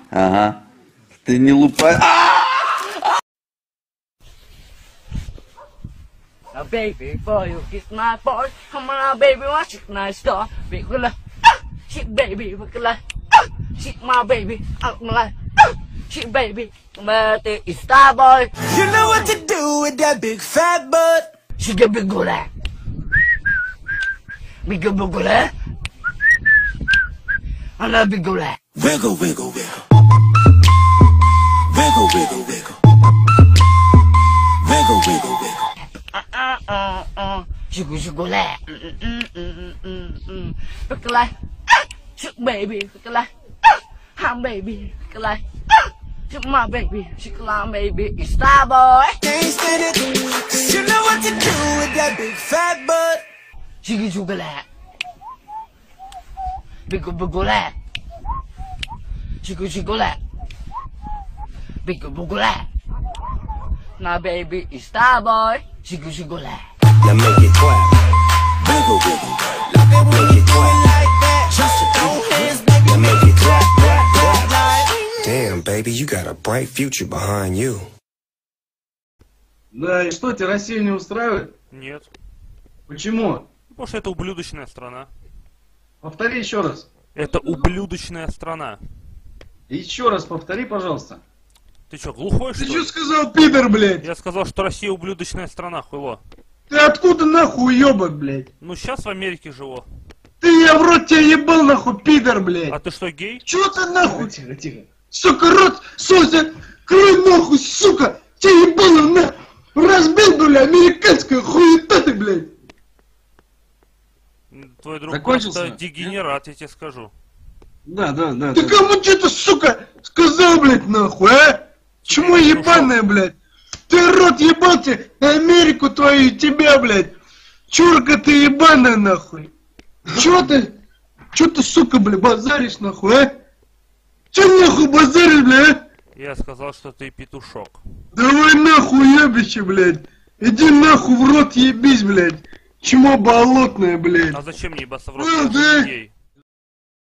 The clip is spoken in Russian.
Ага. Ты не лупай. Now, baby, for you kiss my boy. Come on, baby, watch it nice door. Big like, shit, baby, like, shit, my baby, out my life. Shit, baby, but it's star boy. You know what to do with that big fat butt. She get big good at. Big good at. I love big good at. Wiggle, wiggle, wiggle. Wiggle, wiggle, wiggle. Wiggle, wiggle, wiggle. She go like. Big like. Shit, baby, big like. Ham baby, big like. Shit, my baby, she like baby, it's star boy. Can't stand it. 'Cause you know what to do with that big fat butt. She get you like. Big like. She go like. Big like. Now baby, it's star boy. She go like. Now make it clap. Wiggle, wiggle. Love it when you do it like that. Just your hands, baby. Now make it clap, clap, clap like. Damn, baby, you got a bright future behind you. Да, и что, тебя Россия не устраивает? Нет. Почему? Потому что это ублюдочная страна. Повтори еще раз. Это ублюдочная страна. Еще раз повтори, пожалуйста. Ты чё, глухой, что Ты ли? что сказал, пидор, блядь? Я сказал, что Россия ублюдочная страна, хуйло. Ты откуда нахуй уёбок, блядь? Ну, сейчас в Америке живу. Ты, я в рот тебя ебал, нахуй, пидор, блядь. А ты что, гей? Чё ты нахуй? Тихо, тихо. Сука, рот, Сося, крой нахуй, сука. Тебя ебало, на. Разбил, блядь, американская хуета ты, блядь. Твой друг Закончился? просто дегенерат, я тебе скажу. Да. Ты кому что-то, сука, сказал, блядь, нахуй, а? Чему ебаная, блядь? Ты рот ебал тебе, Америку твою и тебя, блядь. Чурка ты ебаная, нахуй. Чё ты, сука, блядь, базаришь, нахуй, а? Чё нахуй базаришь, блядь, а? Я сказал, что ты петушок. Давай нахуй, ебище, блядь. Иди нахуй в рот ебись, блядь. Чмо болотное, блядь. А зачем мне ебаться в рот, Ну, я же да. не гей?